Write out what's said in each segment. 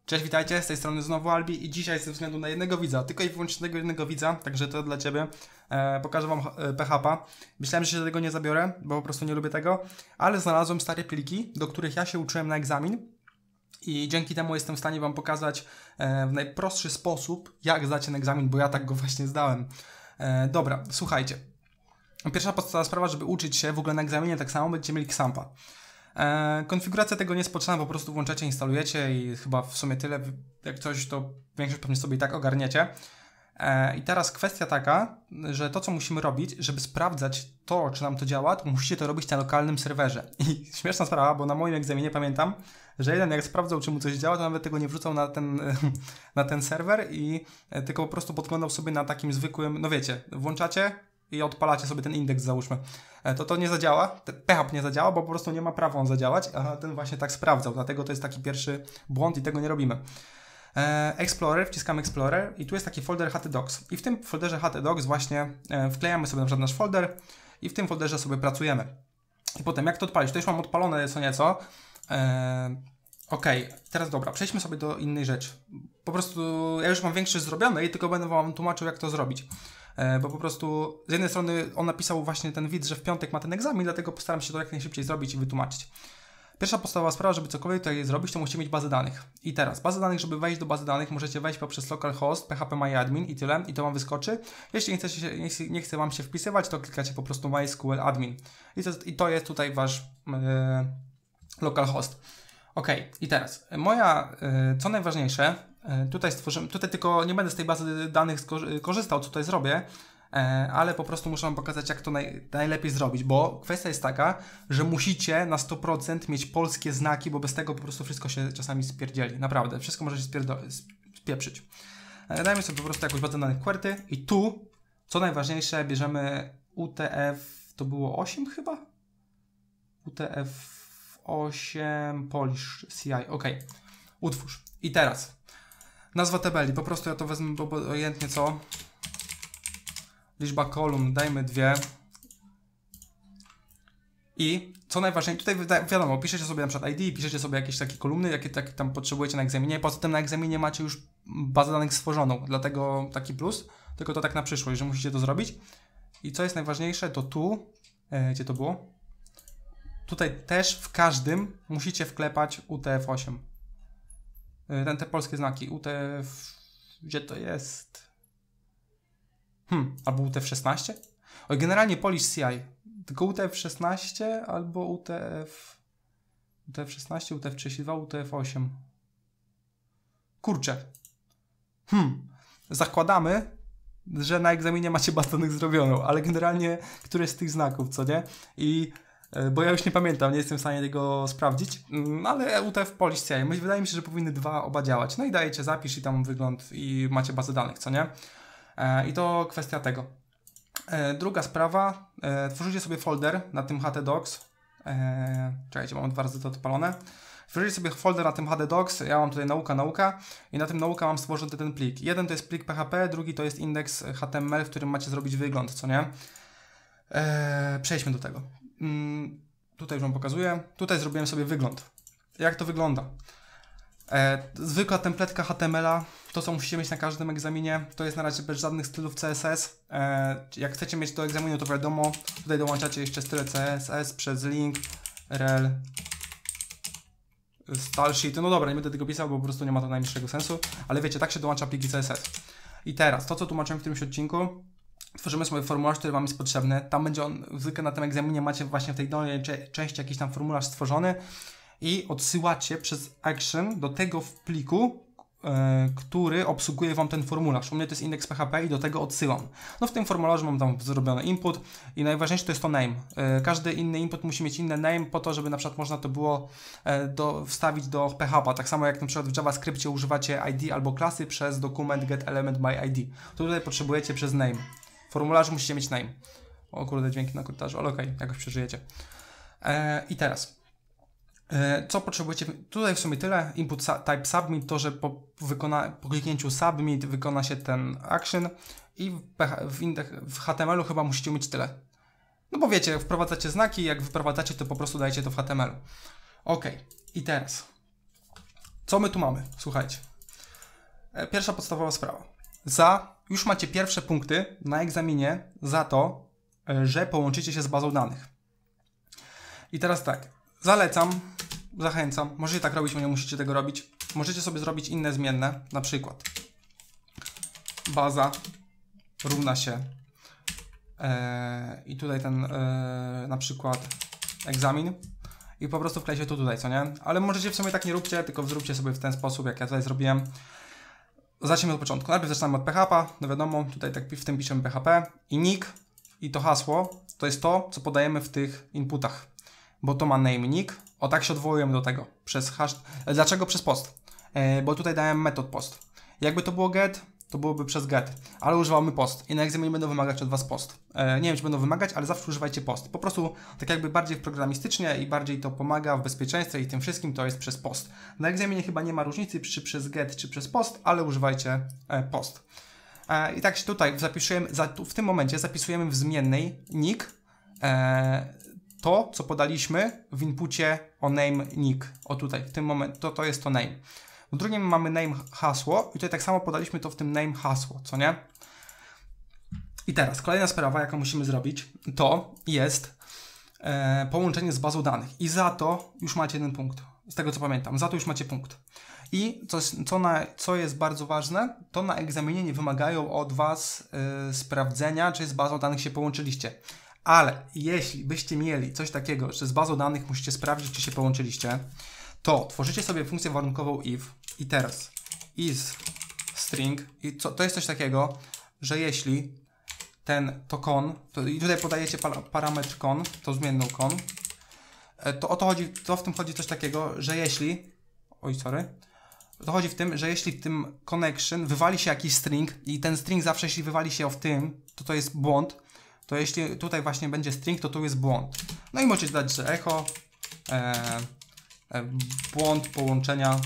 Cześć, witajcie, z tej strony znowu Albi i dzisiaj ze względu na jednego widza, tylko i wyłącznie tego jednego widza, także to dla Ciebie, pokażę Wam PHP. Myślałem, że się do tego nie zabiorę, bo po prostu nie lubię tego, ale znalazłem stare pliki, do których ja się uczyłem na egzamin i dzięki temu jestem w stanie Wam pokazać w najprostszy sposób, jak zdać ten egzamin, bo ja tak go właśnie zdałem. Dobra, słuchajcie. Pierwsza podstawowa sprawa, żeby uczyć się w ogóle na egzaminie, tak samo będziecie mieli Xampa. Konfiguracja tego nie jest potrzebna, po prostu włączacie, instalujecie i chyba w sumie tyle, jak coś, to większość pewnie sobie i tak ogarniecie. I teraz kwestia taka, że to co musimy robić, żeby sprawdzać to, czy nam to działa, to musicie to robić na lokalnym serwerze. I śmieszna sprawa, bo na moim egzaminie pamiętam, że jeden jak sprawdzał, czy mu coś działa, to nawet tego nie wrzucał na ten serwer i tylko po prostu podglądał sobie na takim zwykłym, no wiecie, włączacie i odpalacie sobie ten indeks, załóżmy. To nie zadziała, PHP nie zadziała, bo po prostu nie ma prawa on zadziałać, a ten właśnie tak sprawdzał, dlatego to jest taki pierwszy błąd i tego nie robimy. Explorer, wciskamy Explorer i tu jest taki folder htdocs i w tym folderze htdocs właśnie wklejamy sobie na przykład nasz folder i w tym folderze sobie pracujemy. I potem jak to odpalić? To już mam odpalone co nieco. Ok, teraz dobra, przejdźmy sobie do innej rzeczy. Po prostu ja już mam większość zrobione i tylko będę Wam tłumaczył, jak to zrobić. Bo po prostu z jednej strony on napisał właśnie ten widz, że w piątek ma ten egzamin, dlatego postaram się to jak najszybciej zrobić i wytłumaczyć. Pierwsza podstawowa sprawa, żeby cokolwiek tutaj zrobić, to musicie mieć bazę danych. I teraz, bazę danych, żeby wejść do bazy danych, możecie wejść poprzez localhost, phpMyAdmin i tyle, i to Wam wyskoczy. Jeśli nie chce Wam się wpisywać, to klikacie po prostu MySQL admin. I to jest tutaj Wasz localhost. Ok, i teraz, co najważniejsze, tutaj tylko nie będę z tej bazy danych korzystał, co tutaj zrobię, ale po prostu muszę Wam pokazać, jak to najlepiej zrobić, bo kwestia jest taka, że musicie na 100% mieć polskie znaki, bo bez tego po prostu wszystko się czasami spierdzieli. Naprawdę, wszystko może się spieprzyć. Dajmy sobie po prostu jakąś bazę danych QWERTY i tu, co najważniejsze, bierzemy UTF, to było 8 chyba? UTF-8 Polish CI, ok. Utwórz. I teraz, nazwa tabeli, po prostu ja to wezmę obojętnie co. Liczba kolumn, dajmy 2. I co najważniejsze, tutaj wiadomo, piszecie sobie na przykład ID, piszecie sobie jakieś takie kolumny, jakie tam potrzebujecie na egzaminie. Poza tym na egzaminie macie już bazę danych stworzoną, dlatego taki plus, tylko to tak na przyszłość, że musicie to zrobić. I co jest najważniejsze, to tu, gdzie to było? Tutaj też w każdym musicie wklepać UTF-8. Te polskie znaki, UTF, gdzie to jest? Albo UTF-16? Oj, generalnie Polish CI. Tylko UTF-16 albo UTF-16, UTF-32, UTF-8. Kurczę. Zakładamy, że na egzaminie macie bazę danych zrobioną, ale generalnie któreś z tych znaków, co nie? Bo ja już nie pamiętam, nie jestem w stanie tego sprawdzić, ale UTF Polish CI. Wydaje mi się, że powinny oba działać. No i dajecie zapisz i tam wygląd i macie bazę danych, co nie? I to kwestia tego. Druga sprawa, tworzycie sobie folder na tym htdocs. Czekajcie, mam 2 razy to odpalone. Tworzycie sobie folder na tym htdocs, ja mam tutaj nauka i na tym nauka mam stworzony ten plik. Jeden to jest plik PHP, drugi to jest indeks HTML, w którym macie zrobić wygląd, co nie? Przejdźmy do tego. Tutaj już Wam pokazuję. Tutaj zrobiłem sobie wygląd. Jak to wygląda? Zwykła templetka HTML-a, to co musicie mieć na każdym egzaminie, to jest na razie bez żadnych stylów CSS. Jak chcecie mieć do egzaminu, to wiadomo, tutaj dołączacie jeszcze style CSS przez link, rel, stylesheet. No dobra, nie będę tego pisał, bo po prostu nie ma to najmniejszego sensu, ale wiecie, tak się dołącza pliki CSS. I teraz, to co tłumaczyłem w którymś odcinku, tworzymy sobie formularz, który Wam jest potrzebny. Tam będzie on, zwykle na tym egzaminie macie właśnie w tej dolnej części jakiś tam formularz stworzony i odsyłacie przez action do tego pliku, który obsługuje Wam ten formularz. U mnie to jest indeks PHP i do tego odsyłam. No w tym formularzu mam tam zrobiony input i najważniejsze to jest to name. Każdy inny input musi mieć inny name po to, żeby na przykład można to było wstawić do PHP. Tak samo jak na przykład w JavaScriptie używacie ID albo klasy przez dokument getElementById. To tutaj potrzebujecie przez name. W formularzu musicie mieć name. O kurde, dźwięki na korytarzu, ale okej, jakoś przeżyjecie. I teraz co potrzebujecie? Tutaj w sumie tyle. Input type submit, to, że po kliknięciu submit wykona się ten action i w HTML-u chyba musicie mieć tyle. No bo wiecie, wprowadzacie znaki, jak wyprowadzacie, to po prostu dajecie to w HTML-u. Ok, i teraz Co my tu mamy? Słuchajcie. Pierwsza podstawowa sprawa. Już macie pierwsze punkty na egzaminie za to, że połączycie się z bazą danych. I teraz tak, zachęcam, możecie tak robić, bo nie musicie tego robić. Możecie sobie zrobić inne zmienne, na przykład baza równa się i tutaj ten na przykład egzamin i po prostu wklejcie to tutaj, co nie? Ale możecie w sumie tak nie róbcie, tylko zróbcie sobie w ten sposób, jak ja tutaj zrobiłem. Zacznijmy od początku. Najpierw zaczynamy od PHP, no wiadomo, tutaj tak w tym piszemy PHP i nick i to hasło to jest to, co podajemy w tych inputach, bo to ma name nick, o tak się odwołujemy do tego, przez hash. Dlaczego przez post? Bo tutaj dałem metod post. Jakby to było get, to byłoby przez get, ale używamy post i na egzaminie będą wymagać od Was post. Nie wiem, czy będą wymagać, ale zawsze używajcie post. Po prostu tak jakby bardziej programistycznie i bardziej to pomaga w bezpieczeństwie i tym wszystkim to jest przez post. Na egzaminie chyba nie ma różnicy, czy przez get, czy przez post, ale używajcie post. I tak się tutaj zapisujemy, w tym momencie zapisujemy w zmiennej nick to, co podaliśmy w inpucie o name nick. O tutaj, w tym momencie, to jest to name. W drugim mamy name hasło i tutaj tak samo podaliśmy to w tym name hasło, co nie? I teraz kolejna sprawa, jaką musimy zrobić, to jest połączenie z bazą danych. I za to już macie jeden punkt. Z tego co pamiętam, za to już macie punkt. I co jest bardzo ważne, to na egzaminie nie wymagają od Was sprawdzenia, czy z bazą danych się połączyliście. Ale jeśli byście mieli coś takiego, że z bazą danych musicie sprawdzić, czy się połączyliście, to tworzycie sobie funkcję warunkową if i teraz is string i to jest coś takiego, że jeśli to con, i tutaj podajecie parametr con, to zmienną con, to o to chodzi, to w tym chodzi coś takiego, że jeśli, to chodzi w tym, że jeśli w tym connection wywali się jakiś string i ten string zawsze jeśli wywali się w tym, to jest błąd, to jeśli tutaj właśnie będzie string, to tu jest błąd. No i możecie dać, że echo błąd połączenia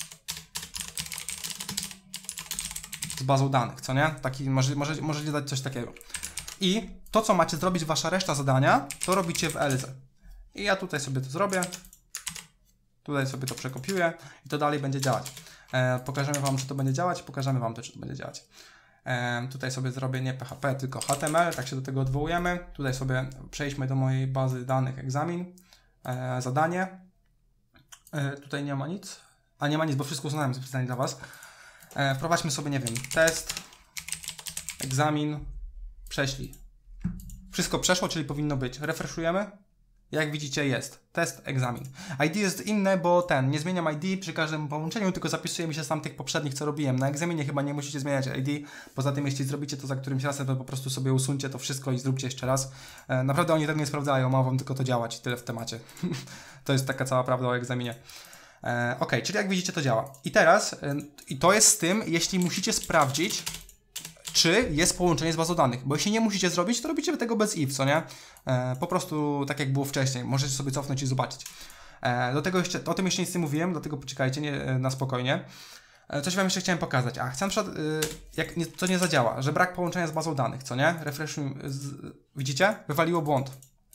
z bazą danych, co nie? Taki, możecie dać coś takiego. I to, co macie zrobić, wasza reszta zadania, to robicie w else. I ja tutaj sobie to zrobię. Tutaj sobie to przekopiuję i to dalej będzie działać. Pokażemy Wam, czy to będzie działać, pokażemy Wam też, czy to będzie działać. Tutaj sobie zrobię nie PHP, tylko HTML, tak się do tego odwołujemy. Tutaj sobie przejdźmy do mojej bazy danych egzamin, zadanie. Tutaj nie ma nic, a nie ma nic, bo wszystko uznałem specjalnie dla Was. Wprowadźmy sobie, nie wiem, test, egzamin, prześlij. Wszystko przeszło, czyli powinno być. Refreshujemy. Jak widzicie jest. Test, egzamin. ID jest inne, bo nie zmieniam ID przy każdym połączeniu, tylko zapisuję mi się sam tych poprzednich, co robiłem. Na egzaminie chyba nie musicie zmieniać ID. Poza tym, jeśli zrobicie to za którymś razem, to po prostu sobie usuńcie to wszystko i zróbcie jeszcze raz. Naprawdę oni tego nie sprawdzają, ma Wam tylko to działać. Tyle w temacie. To jest taka cała prawda o egzaminie. Ok, czyli jak widzicie to działa. I teraz, i to jest z tym, jeśli musicie sprawdzić, czy jest połączenie z bazą danych, bo jeśli nie musicie zrobić, to robicie tego bez if, co nie? Po prostu tak jak było wcześniej, możecie sobie cofnąć i zobaczyć. Do tego jeszcze, o tym jeszcze nic nie mówiłem, dlatego poczekajcie na spokojnie. Coś Wam jeszcze chciałem pokazać. Chcę na przykład, co nie zadziała, że brak połączenia z bazą danych, co nie? Refreshuj, widzicie? Wywaliło błąd.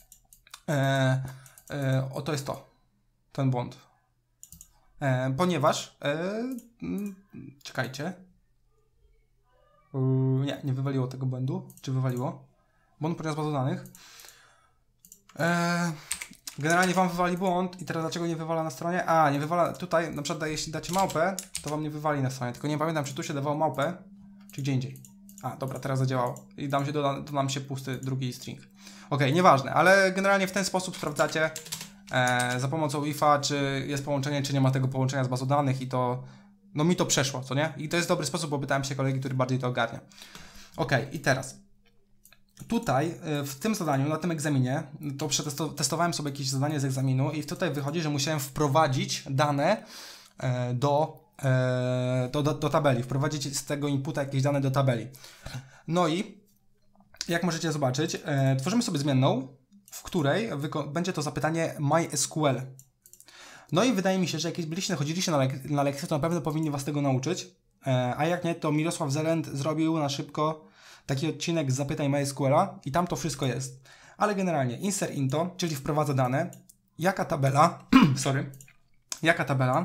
To jest ten błąd. Ponieważ, czekajcie. Nie wywaliło tego błędu. Czy wywaliło? Błąd podczas bazy danych. Generalnie Wam wywali błąd i teraz dlaczego nie wywala na stronie? Nie wywala tutaj, na przykład jeśli dacie małpę, to Wam nie wywali na stronie, tylko nie pamiętam, czy tu się dawało małpę, czy gdzie indziej. Dobra, teraz zadziałało. I doda nam się pusty drugi string. Ok, nieważne, ale generalnie w ten sposób sprawdzacie za pomocą ifa, czy jest połączenie, czy nie ma tego połączenia z bazą danych i to no mi to przeszło, co nie? I to jest dobry sposób, bo pytałem się kolegi, który bardziej to ogarnia. Ok, i teraz tutaj w tym zadaniu, na tym egzaminie, to testowałem sobie jakieś zadanie z egzaminu i tutaj wychodzi, że musiałem wprowadzić dane do tabeli, wprowadzić z tego inputa jakieś dane do tabeli. No i jak możecie zobaczyć, tworzymy sobie zmienną, w której będzie to zapytanie MySQL. No i wydaje mi się, że jak chodziliście na lekcję, to na pewno powinni Was tego nauczyć, a jak nie, to Mirosław Zelend zrobił na szybko taki odcinek z zapytań MySQL-a i tam to wszystko jest. Ale generalnie insert into, czyli wprowadza dane, jaka tabela,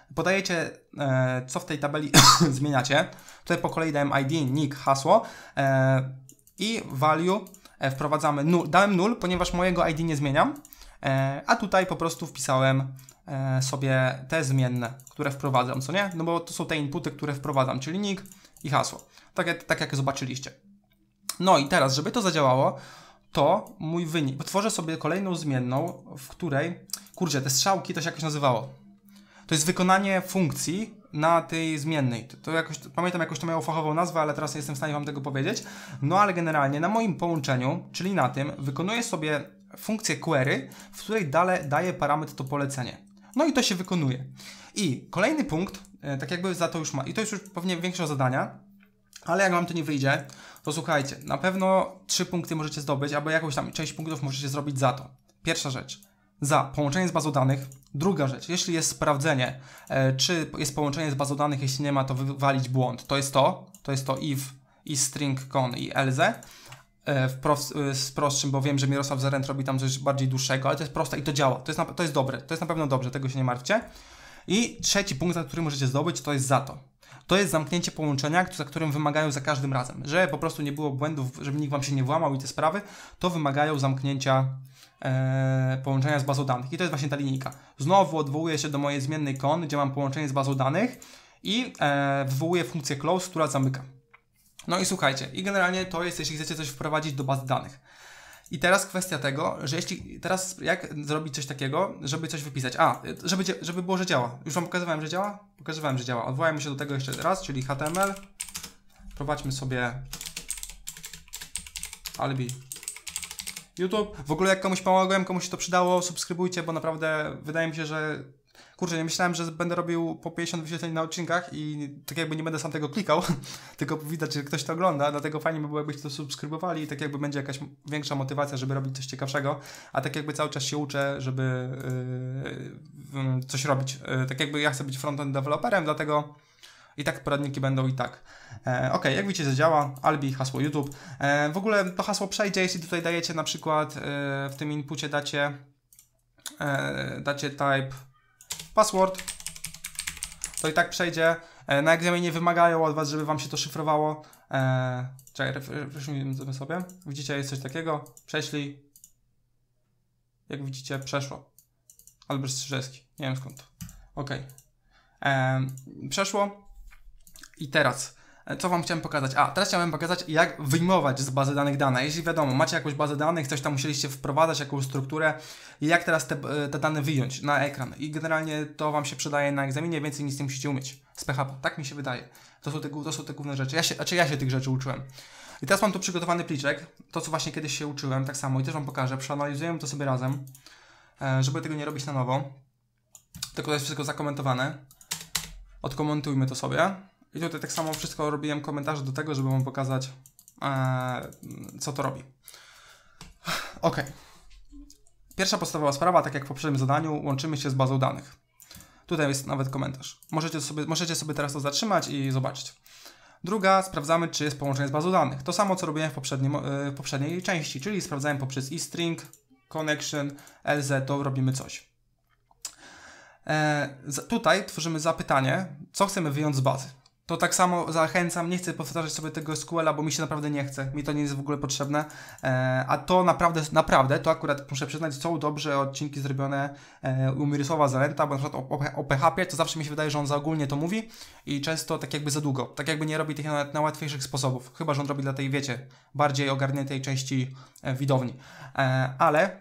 podajecie, co w tej tabeli zmieniacie. Tutaj po kolei dałem ID, nick, hasło i value wprowadzamy null. Dałem 0, ponieważ mojego ID nie zmieniam, a tutaj po prostu wpisałem sobie te zmienne, które wprowadzam, co nie? No bo to są te inputy, które wprowadzam, czyli nick i hasło. Tak jak zobaczyliście. No i teraz, żeby to zadziałało, to mój wynik. Tworzę sobie kolejną zmienną, w której, kurczę, te strzałki to się jakoś nazywało. To jest wykonanie funkcji na tej zmiennej. To jakoś, pamiętam, jakoś to miało fachową nazwę, ale teraz nie jestem w stanie wam tego powiedzieć. No ale generalnie na moim połączeniu, czyli na tym, wykonuję sobie funkcję query, w której daję parametr to polecenie. No i to się wykonuje. I kolejny punkt, tak jakby za to już ma, i to jest już pewnie większe zadania, ale jak wam to nie wyjdzie, to słuchajcie, na pewno 3 punkty możecie zdobyć, albo jakąś tam część punktów możecie zrobić za to. Pierwsza rzecz, za połączenie z bazą danych. Druga rzecz, jeśli jest sprawdzenie, czy jest połączenie z bazą danych, jeśli nie ma, to wywalić błąd. To jest to if, string, con i else. Z prostszym, bo wiem, że Mirosław Zerent robi tam coś bardziej dłuższego, ale to jest proste i to działa. To jest dobre, to jest na pewno dobrze, tego się nie martwcie. I trzeci punkt, za który możecie zdobyć, to jest za to. To jest zamknięcie połączenia, za którym wymagają za każdym razem. Że po prostu nie było błędów, żeby nikt wam się nie włamał i te sprawy, to wymagają zamknięcia połączenia z bazą danych. I to jest właśnie ta linijka. Znowu odwołuję się do mojej zmiennej con, gdzie mam połączenie z bazą danych i wywołuję funkcję close, która zamyka. No i słuchajcie, i generalnie to jest, jeśli chcecie coś wprowadzić do bazy danych. I teraz kwestia tego, że teraz jak zrobić coś takiego, żeby coś wypisać? Żeby było, że działa. Już wam pokazywałem, że działa? Pokazywałem, że działa. Odwołajmy się do tego jeszcze raz, czyli HTML. Prowadźmy sobie Albi YouTube. W ogóle jak komuś pomogłem, komuś się to przydało, subskrybujcie, bo naprawdę wydaje mi się, że kurczę, nie myślałem, że będę robił po 50 wyświetleń na odcinkach i tak jakby nie będę sam tego klikał, tylko widać, że ktoś to ogląda, dlatego fajnie by było, jakbyście to subskrybowali i tak jakby będzie jakaś większa motywacja, żeby robić coś ciekawszego, a tak jakby cały czas się uczę, żeby coś robić. Tak jakby ja chcę być front-end developerem, dlatego i tak poradniki będą i tak. Ok, jak widzicie, zadziała. Albi, hasło YouTube. W ogóle to hasło przejdzie, jeśli tutaj dajecie na przykład w tym inpucie dacie type password, to i tak przejdzie. Na egzaminie wymagają od was, żeby wam się to szyfrowało. Czekaj, refreshujemy sobie. Widzicie, jest coś takiego. Prześlij. Jak widzicie, przeszło. Albert Strzyżewski. Nie wiem skąd. Ok. Przeszło. I teraz, co wam chciałem pokazać? Teraz chciałem pokazać, jak wyjmować z bazy danych dane. Jeśli wiadomo, macie jakąś bazę danych, coś tam musieliście wprowadzać, jakąś strukturę i jak teraz te dane wyjąć na ekran. I generalnie to wam się przydaje na egzaminie, więcej nic nie musicie umieć z PHP. Tak mi się wydaje. To są te główne rzeczy. Ja się tych rzeczy uczyłem. I teraz mam tu przygotowany pliczek, to co właśnie kiedyś się uczyłem, tak samo i też wam pokażę. Przeanalizujemy to sobie razem, żeby tego nie robić na nowo. Tylko to jest wszystko zakomentowane. Odkomentujmy to sobie. I tutaj tak samo wszystko robiłem komentarze do tego, żeby wam pokazać, co to robi. Ok. Pierwsza podstawowa sprawa, tak jak w poprzednim zadaniu, łączymy się z bazą danych. Tutaj jest nawet komentarz. Możecie sobie teraz to zatrzymać i zobaczyć. Druga, sprawdzamy, czy jest połączenie z bazą danych. To samo, co robiłem w poprzedniej części, czyli sprawdzałem poprzez string, connection, else, to robimy coś. Tutaj tworzymy zapytanie, co chcemy wyjąć z bazy. To tak samo zachęcam, nie chcę powtarzać sobie tego SQL-a, bo mi się naprawdę nie chce, mi to nie jest w ogóle potrzebne, a to naprawdę, to akurat muszę przyznać, są dobrze odcinki zrobione u Mirosława Zerenta, bo na przykład o PHP, to zawsze mi się wydaje, że on za ogólnie to mówi i często tak jakby za długo, tak jakby nie robi tych na łatwiejszych sposobów, chyba że on robi dla tej, wiecie, bardziej ogarniętej części widowni, ale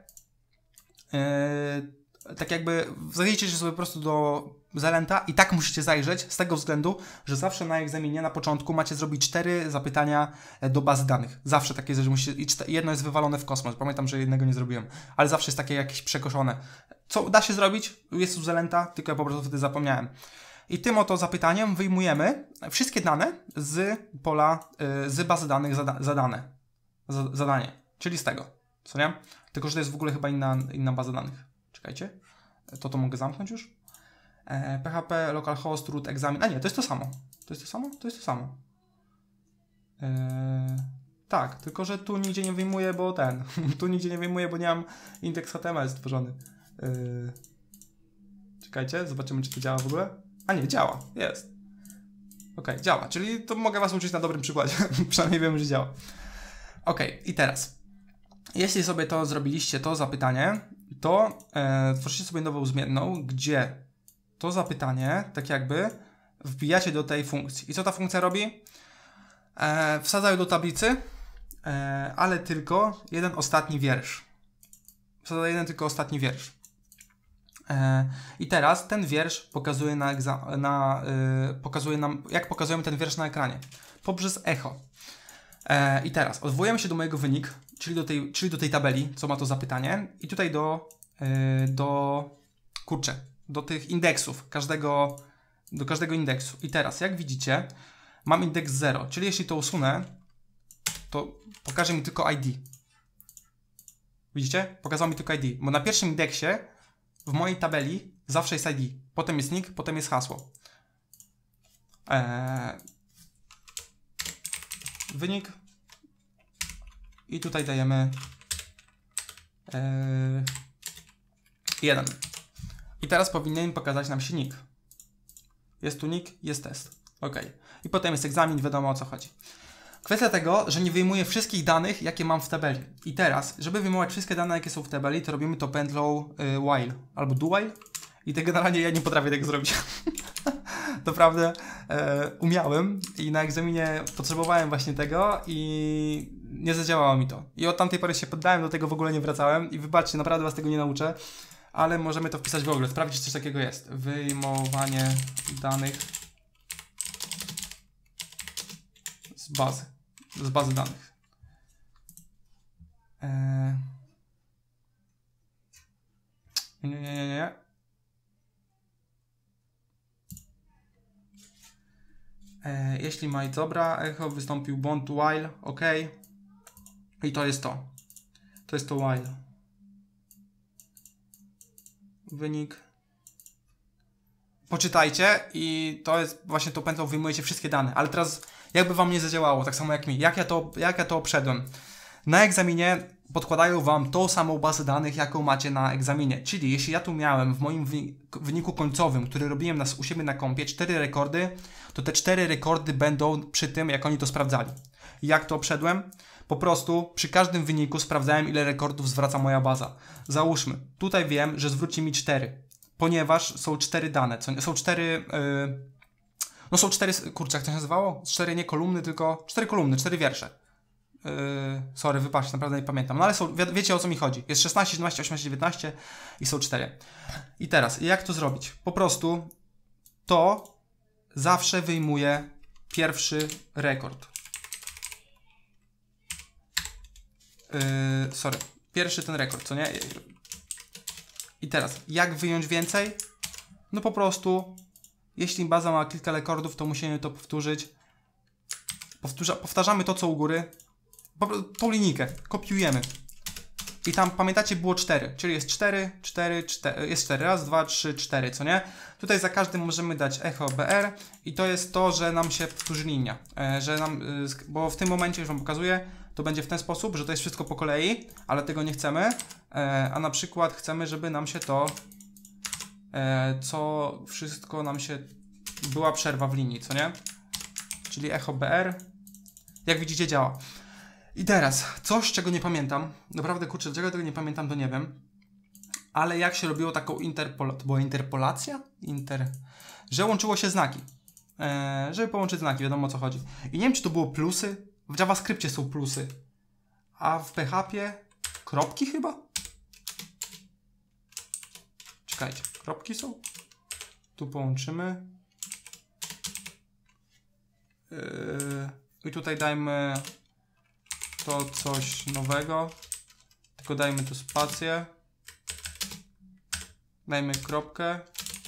tak jakby zajdźcie się sobie po prostu do Zerenta i tak musicie zajrzeć z tego względu, że zawsze na egzaminie na początku macie zrobić 4 zapytania do bazy danych. Zawsze takie jest, że musicie, jedno jest wywalone w kosmos. Pamiętam, że jednego nie zrobiłem, ale zawsze jest takie jakieś przekoszone. Co da się zrobić? Jest u Zerenta, tylko ja po prostu wtedy zapomniałem. I tym oto zapytaniem wyjmujemy wszystkie dane z pola, z bazy danych zadanie, czyli z tego, co nie? Tylko, że to jest w ogóle chyba inna baza danych. Czekajcie, to mogę zamknąć już. PHP, localhost, root, egzamin. Nie, to jest to samo. To jest to samo? To jest to samo. Tak, tylko że tu nigdzie nie wyjmuję, bo tu nigdzie nie wyjmuję, bo nie mam indeks HTML stworzony. Czekajcie, zobaczymy, czy to działa w ogóle. A nie, działa, jest. Okej, działa, czyli to mogę was uczyć na dobrym przykładzie, przynajmniej wiem, że działa. Okej, i teraz, jeśli sobie to zrobiliście, to zapytanie, to tworzycie sobie nową zmienną, gdzie to zapytanie, tak jakby, wbijacie do tej funkcji. I co ta funkcja robi? Wsadzają do tablicy, ale tylko jeden ostatni wiersz. Wsadza jeden tylko ostatni wiersz. I teraz ten wiersz pokazuje pokazuje nam, jak pokazujemy ten wiersz na ekranie. Poprzez echo. I teraz odwołujemy się do mojego wynik, czyli do tej tabeli, co ma to zapytanie, i tutaj do tych indeksów, do każdego indeksu. I teraz, jak widzicie, mam indeks 0, czyli jeśli to usunę, to pokaże mi tylko ID. Widzicie? Pokazało mi tylko ID, bo na pierwszym indeksie w mojej tabeli zawsze jest ID. Potem jest nick, potem jest hasło. Wynik. I tutaj dajemy 1. I teraz powinien pokazać nam się nick. Jest tu nick, jest test. OK. I potem jest egzamin, wiadomo o co chodzi. Kwestia tego, że nie wyjmuję wszystkich danych, jakie mam w tabeli. I teraz, żeby wyjmować wszystkie dane, jakie są w tabeli, to robimy to pętlą while albo do while. I to generalnie ja nie potrafię tego zrobić. Naprawdę umiałem i na egzaminie potrzebowałem właśnie tego i nie zadziałało mi to. I od tamtej pory się poddałem, do tego w ogóle nie wracałem i wybaczcie, naprawdę was tego nie nauczę, ale możemy to wpisać w ogóle, sprawdzić, czy coś takiego jest. Wyjmowanie danych z bazy danych. Nie. Jeśli ma i dobra, echo wystąpił błąd while, OK. I to jest to. To jest to while. Wynik. Poczytajcie i to jest właśnie tą pętlą wyjmujecie wszystkie dane, ale teraz jakby wam nie zadziałało, tak samo jak mi. Jak ja to obszedłem? Na egzaminie podkładają wam tą samą bazę danych, jaką macie na egzaminie. Czyli jeśli ja tu miałem w moim wyniku końcowym, który robiłem u siebie na kompie, 4 rekordy, to te 4 rekordy będą przy tym, jak oni to sprawdzali. Jak to obszedłem? Po prostu przy każdym wyniku sprawdzałem, ile rekordów zwraca moja baza. Załóżmy, tutaj wiem, że zwróci mi 4, ponieważ są 4 dane, są 4... no są 4, kurczę, jak to się nazywało? 4 nie kolumny, tylko 4 kolumny, 4 wiersze. Sorry, wybaczcie, naprawdę nie pamiętam. No ale wiecie o co mi chodzi. Jest 16, 17, 18, 19 i są 4. I teraz, jak to zrobić? Po prostu to zawsze wyjmuje pierwszy rekord. Pierwszy ten rekord, co nie? I teraz, jak wyjąć więcej? No po prostu, jeśli baza ma kilka rekordów, to musimy to powtórzyć. Powtarzamy to, co u góry. Tą linijkę kopiujemy. I tam, pamiętacie, było 4, czyli jest 4, jest 4, raz, 2, 3, 4, co nie? Tutaj za każdym możemy dać echo br i to jest to, że nam się powtórzy linia, bo w tym momencie, już wam pokazuję, to będzie w ten sposób, że to jest wszystko po kolei, ale tego nie chcemy, a na przykład chcemy, żeby nam się to, wszystko nam się, była przerwa w linii, co nie? Czyli echo br, jak widzicie, działa. I teraz, coś, czego nie pamiętam, naprawdę kurczę, czego tego nie pamiętam, to nie wiem, ale jak się robiło taką to była interpolacja? Że łączyło się znaki, żeby połączyć znaki, wiadomo o co chodzi. I nie wiem, czy to było plusy, w JavaScriptie są plusy, a w PHP kropki chyba? Czekajcie, kropki są? Tu połączymy. I tutaj dajmy to coś nowego, tylko dajmy tu spację, dajmy kropkę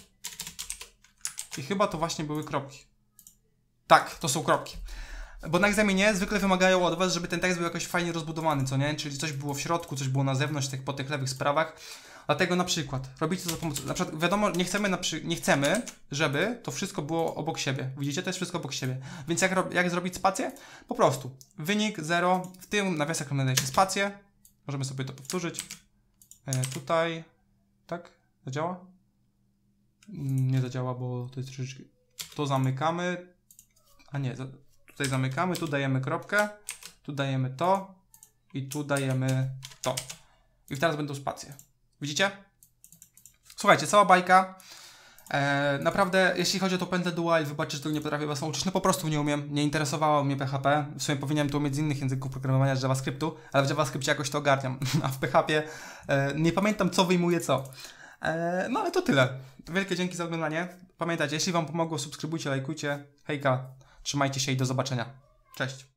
i chyba to właśnie były kropki. Tak, to są kropki. Bo na egzaminie zwykle wymagają od was, żeby ten tekst był jakoś fajnie rozbudowany, co nie? Czyli coś było w środku, coś było na zewnątrz, tak po tych lewych sprawach. Dlatego na przykład robicie to za pomocą, na przykład wiadomo, nie chcemy, żeby to wszystko było obok siebie. Widzicie, to jest wszystko obok siebie. Więc jak zrobić spację? Po prostu wynik 0, w tym nawiasach nadaje się spację. Możemy sobie to powtórzyć. Tutaj, tak? Zadziała? Nie zadziała, bo to jest troszeczkę... To zamykamy. A nie, tutaj zamykamy, tu dajemy kropkę, tu dajemy to i tu dajemy to. I teraz będą spacje. Widzicie? Słuchajcie, cała bajka. Naprawdę, jeśli chodzi o to pętlę dual, wybaczcie, że tego nie potrafię was nauczyć, no po prostu nie umiem, nie interesowało mnie PHP, w sumie powinienem to umieć z innych języków programowania, z JavaScriptu, ale w JavaScriptie jakoś to ogarniam, a w PHP nie pamiętam, co wyjmuje co. No ale to tyle. Wielkie dzięki za oglądanie. Pamiętajcie, jeśli wam pomogło, subskrybujcie, lajkujcie. Hejka, trzymajcie się i do zobaczenia. Cześć.